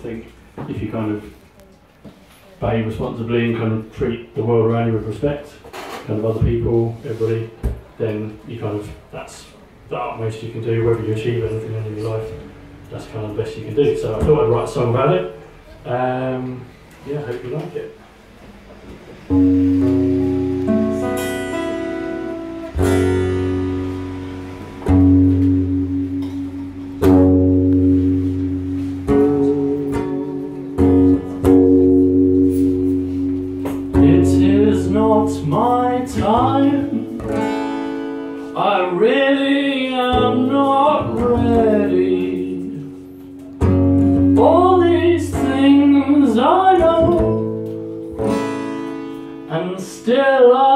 think if you kind of behave responsibly and kind of treat the world around you with respect, kind of other people, everybody, then you kind of, that's the utmost you can do, whether you achieve anything in your life, that's kind of the best you can do. So I thought I'd write a song about it. Yeah, I hope you like it. My time, I really am not ready. All these things I know, and still